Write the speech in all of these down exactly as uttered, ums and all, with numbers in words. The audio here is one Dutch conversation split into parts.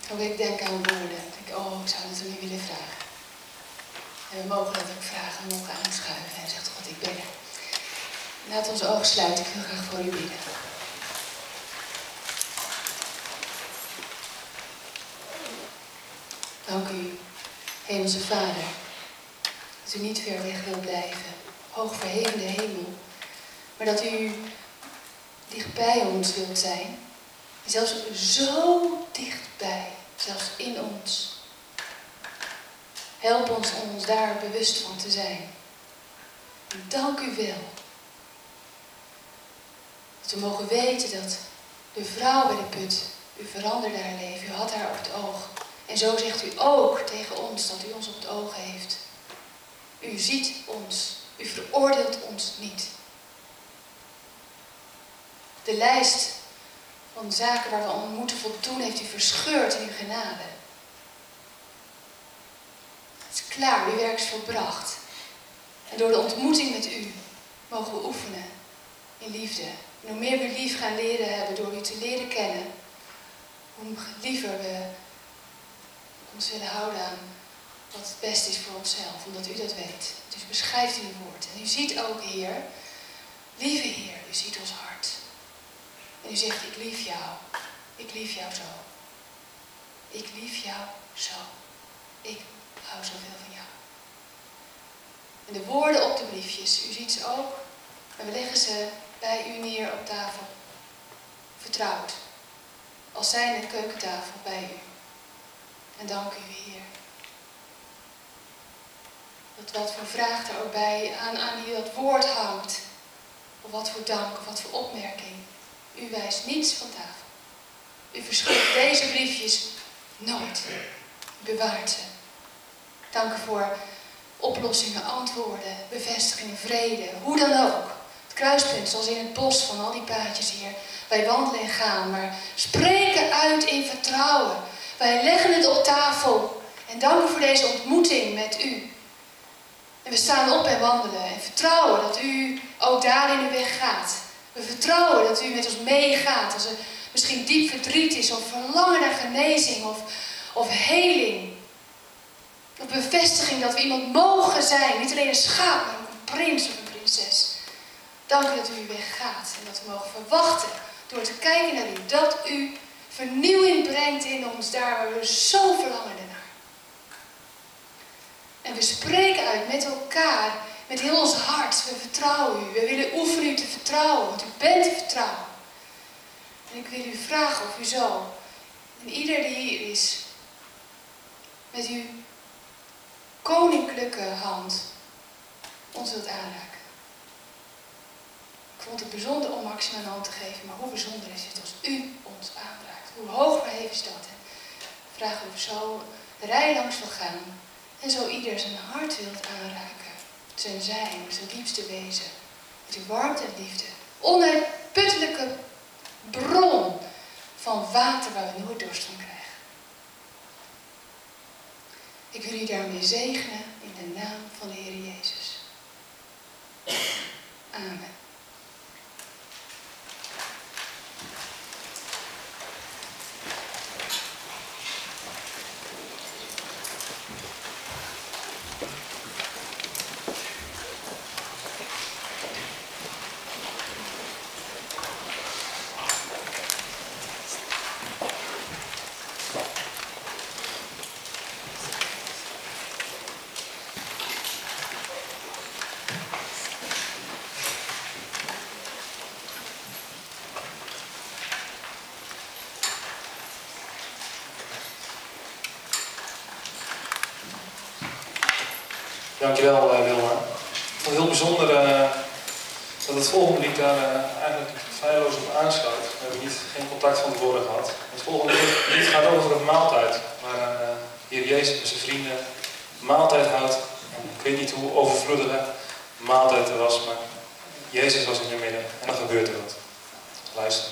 Ook ik denk aan woorden. Ik denk, oh, ik zou het er niet willen vragen. En we mogen dat ook vragen, we mogen aanschuiven. En zegt God, ik ben er. Laat onze ogen sluiten, ik wil graag voor u bidden. Dank u, Hemelse Vader, dat u niet ver weg wil blijven, hoog verheven de hemel, maar dat u dicht bij ons wilt zijn. En zelfs zo dichtbij, zelfs in ons. Help ons om ons daar bewust van te zijn. En dank u wel. Dat we mogen weten dat de vrouw bij de put, u veranderde haar leven, u had haar op het oog. En zo zegt u ook tegen ons dat u ons op het oog heeft. U ziet ons, u veroordeelt ons niet. De lijst van zaken waar we aan moeten voldoen heeft u verscheurd in uw genade. Het is klaar, uw werk is volbracht. En door de ontmoeting met u mogen we oefenen in liefde. En hoe meer we lief gaan leren hebben door u te leren kennen, hoe liever we ons willen houden aan wat het beste is voor onszelf, omdat u dat weet. Dus beschrijft u uw woord. En u ziet ook, Heer, lieve Heer, u ziet ons hart. En u zegt, ik lief jou. Ik lief jou zo. Ik lief jou zo. Ik hou zoveel van jou. En de woorden op de briefjes, u ziet ze ook. En we leggen ze bij u neer op tafel. Vertrouwd. Als zijnde keukentafel bij u. En dank u, Heer. Dat wat voor vraag er ook bij aan, aan die dat woord hangt. Of wat voor dank, of wat voor opmerking. U wijst niets van tafel. U verschuift deze briefjes nooit. U bewaart ze. Dank u voor oplossingen, antwoorden, bevestigingen, vrede. Hoe dan ook. Het kruispunt, zoals in het bos van al die paadjes hier. Wij wandelen en gaan, maar spreken uit in vertrouwen. Wij leggen het op tafel. En dank u voor deze ontmoeting met u. En we staan op en wandelen en vertrouwen dat u ook daarin uw weg gaat. We vertrouwen dat u met ons meegaat als er misschien diep verdriet is of verlangen naar genezing of, of heling. Of bevestiging dat we iemand mogen zijn. Niet alleen een schaap, maar ook een prins of een prinses. Dank u dat u uw weg gaat en dat we mogen verwachten door te kijken naar u. Dat u vernieuwing brengt in ons daar waar we zo verlangen naar. En we spreken uit met elkaar, met heel ons hart. We vertrouwen u. We willen oefenen u te vertrouwen, want u bent te vertrouwen. En ik wil u vragen of u zo, en ieder die hier is, met uw koninklijke hand ons wilt aanraken. Ik vond het bijzonder om Maxima een hand te geven, maar hoe bijzonder is het als u ons aanraakt. Hoe hoog verheven is dat? En vragen of zo de rij langs wil gaan en zo ieder zijn hart wilt aanraken. Zijn zijn, zijn diepste wezen. Met uw warmte en liefde. Onuitputtelijke bron van water waar we nooit dorst van krijgen. Ik wil u daarmee zegenen in de naam van de Heer Jezus. Amen. Dankjewel uh, Wilma. Ik vond het heel bijzonder uh, dat het volgende lied daar uh, eigenlijk feilloos op aansluit. We hebben niet, geen contact van tevoren gehad. Het volgende lied gaat over een maaltijd. Waar uh, Heer Jezus met zijn vrienden maaltijd houdt. En ik weet niet hoe overvloedige maaltijd er was, maar Jezus was in hun midden. En dan gebeurt er wat. Luister.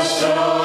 Nostro